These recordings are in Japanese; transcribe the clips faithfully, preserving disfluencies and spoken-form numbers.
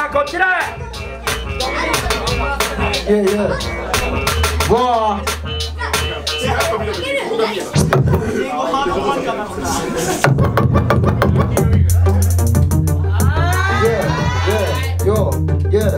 はこちら。 いやいやわあYo, yeah.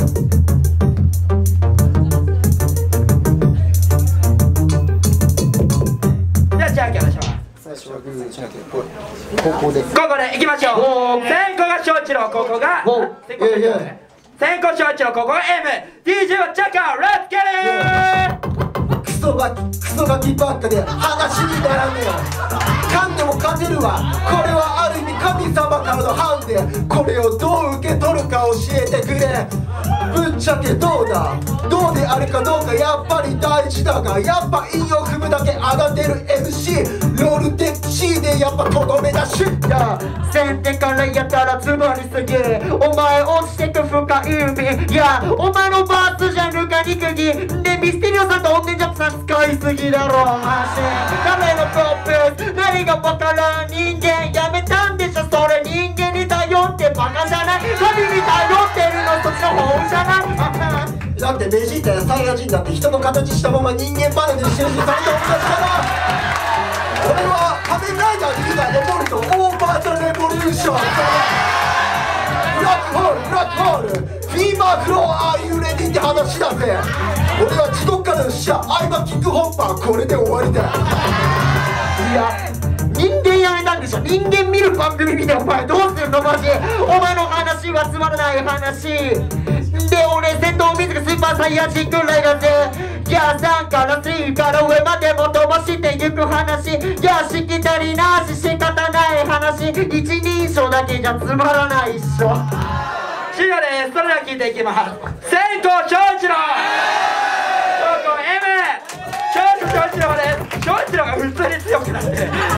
じゃあじゃんけんお願いします。 最初はグーじゃんけんぽい。ここで。 ここでいきましょう。先行が翔一郎、ここが先行翔一郎ね。先行翔一郎、ここが エム。ディージェー はチャカ、レッツゲリー。 クソガキ、クソガキばっかで話にならねえ。勝っても勝てるわ。これはある意味神様からのハンデ。これをどう受け取るか教えてくれ。ぶっちゃけどうだ、どうであるかどうかやっぱり大事だが、やっぱ韻を踏むだけ上がってる エムシー ロールテック C でやっぱとどめだしや。先手からやったら詰まりすぎ、お前落ちてく深い海。いやお前のバースジャンルが肉儀でミステリオさんとオンネジャンプさん使いすぎだろ。マシンダメのコップ何がわからん人間やめたんでしょ。それ人間に頼ってバカじゃない。神に頼ってるのそっちの方じゃない。だってベジータやサイヤ人だって人の形したまま人間離れにしてるし、それと同じから俺は仮面ライダーリーダーエボルトオーバーザレボリューション。ブラックホールブラックホールフィーバーフローアーユーレディって話だぜ。俺は地獄からの使者アイバキングホッパーこれで終わりだ。いや人間やめたんでしょ。人間見る番組見てお前どうするのマジ。お前の話はつまらない話で、俺戦闘水がスーパーサイヤ人くらいだぜ。いやさんからスリーから上までも飛ばしてゆく話。いやしきたりなし仕方ない話。一人称だけじゃつまらないっしょ。 終了です。それでは聞いていきます。先行翔一郎、後攻 エム。翔一郎です。翔一郎が普通に強くなって